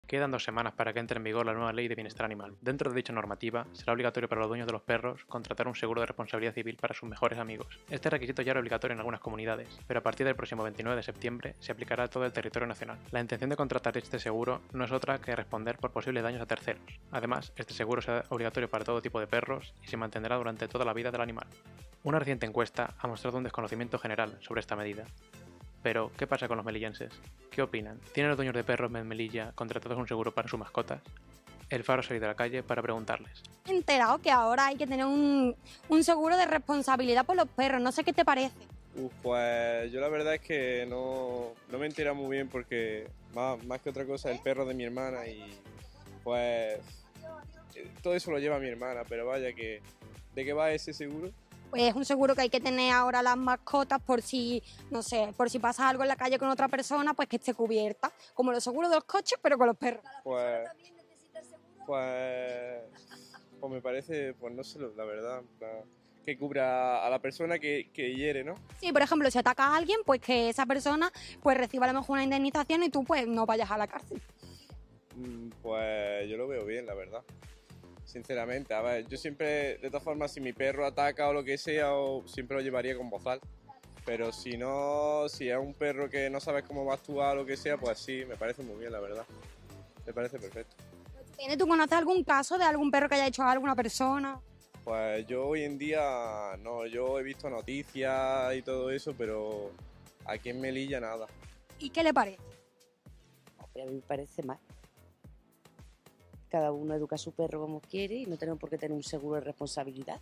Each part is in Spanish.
Quedan 2 semanas para que entre en vigor la nueva Ley de Bienestar Animal. Dentro de dicha normativa, será obligatorio para los dueños de los perros contratar un seguro de responsabilidad civil para sus mejores amigos. Este requisito ya era obligatorio en algunas comunidades, pero a partir del próximo 29 de septiembre se aplicará a todo el territorio nacional. La intención de contratar este seguro no es otra que responder por posibles daños a terceros. Además, este seguro será obligatorio para todo tipo de perros y se mantendrá durante toda la vida del animal. Una reciente encuesta ha mostrado un desconocimiento general sobre esta medida. Pero, ¿qué pasa con los melillenses? ¿Qué opinan? ¿Tienen los dueños de perros en Melilla contratados un seguro para sus mascotas? El Faro ha salido a la calle para preguntarles. He enterado que ahora hay que tener un seguro de responsabilidad por los perros, no sé qué te parece. Pues yo la verdad es que no me he enterado muy bien porque más que otra cosa el perro de mi hermana y pues todo eso lo lleva mi hermana, pero vaya que ¿de qué va ese seguro? Pues es un seguro que hay que tener ahora las mascotas por si, no sé, por si pasa algo en la calle con otra persona, pues que esté cubierta, como los seguros de los coches, pero con los perros. Pues me parece, pues no sé, la verdad, que cubra a la persona que hiere, ¿no? Sí, por ejemplo, si ataca a alguien, pues que esa persona pues reciba a lo mejor una indemnización y tú pues no vayas a la cárcel. Pues yo lo veo bien, la verdad. Sinceramente, a ver, yo siempre, de todas formas, si mi perro ataca o lo que sea, siempre lo llevaría con bozal. Pero si no, si es un perro que no sabes cómo va a actuar o lo que sea, pues sí, me parece muy bien, la verdad. Me parece perfecto. ¿Tú conoces algún caso de algún perro que haya hecho a alguna persona? Pues yo hoy en día, no, yo he visto noticias y todo eso, pero aquí en Melilla nada. ¿Y qué le parece? A mí me parece mal. Cada uno educa a su perro como quiere y no tenemos por qué tener un seguro de responsabilidad.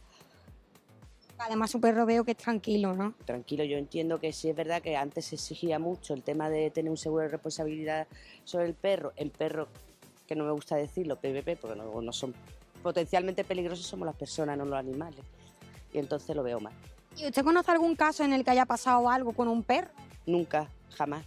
Además su perro veo que es tranquilo, ¿no? Tranquilo, yo entiendo que sí es verdad que antes se exigía mucho el tema de tener un seguro de responsabilidad sobre el perro, que no me gusta decirlo, PVP, porque no son potencialmente peligrosos, somos las personas, no los animales. Y entonces lo veo mal. ¿Y usted conoce algún caso en el que haya pasado algo con un perro? Nunca, jamás.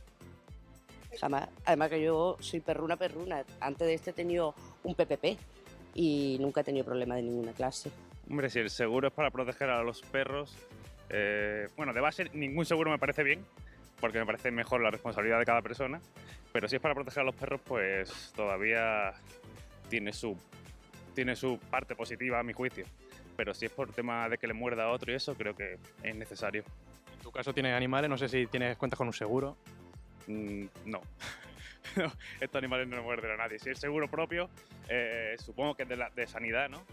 Jamás. Además que yo soy perruna. Antes de este he tenido un PPP y nunca he tenido problema de ninguna clase. Hombre, si el seguro es para proteger a los perros, bueno, de base ningún seguro me parece bien, porque me parece mejor la responsabilidad de cada persona, pero si es para proteger a los perros, pues todavía tiene su parte positiva a mi juicio. Pero si es por tema de que le muerda a otro y eso, creo que es necesario. En tu caso tienes animales, no sé si cuentas con un seguro. No. No, estos animales no muerden a nadie. Si es seguro propio, supongo que es de sanidad, ¿no?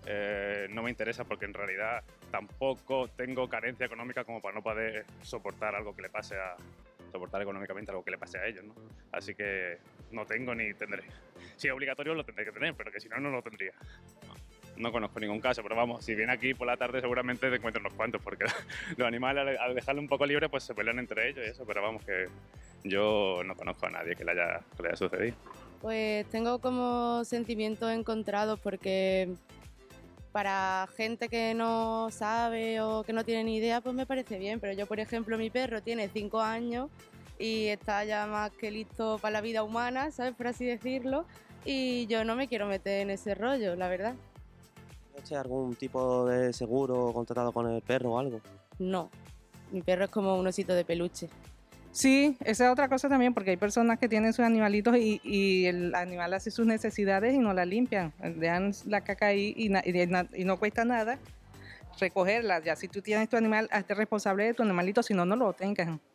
No me interesa porque en realidad tampoco tengo carencia económica como para no poder soportar económicamente algo que le pase a ellos, ¿no? Así que no tengo ni tendré. Si es obligatorio lo tendré que tener, pero que si no, no lo tendría. No conozco ningún caso, pero vamos, si viene aquí por la tarde seguramente te encuentro unos cuantos, porque los animales al dejarlo un poco libre pues se pelean entre ellos y eso, pero vamos que yo no conozco a nadie que le haya sucedido. Pues tengo como sentimientos encontrados porque para gente que no sabe o que no tiene ni idea pues me parece bien, pero yo por ejemplo mi perro tiene 5 años y está ya más que listo para la vida humana, ¿sabes? Por así decirlo, y yo no me quiero meter en ese rollo, la verdad. ¿Tienes algún tipo de seguro contratado con el perro o algo? No, mi perro es como un osito de peluche. Sí, esa es otra cosa también, porque hay personas que tienen sus animalitos y el animal hace sus necesidades y no la limpian. Dejan la caca ahí y no cuesta nada recogerla. Ya si tú tienes tu animal, hazte responsable de tu animalito, si no, no lo tengas.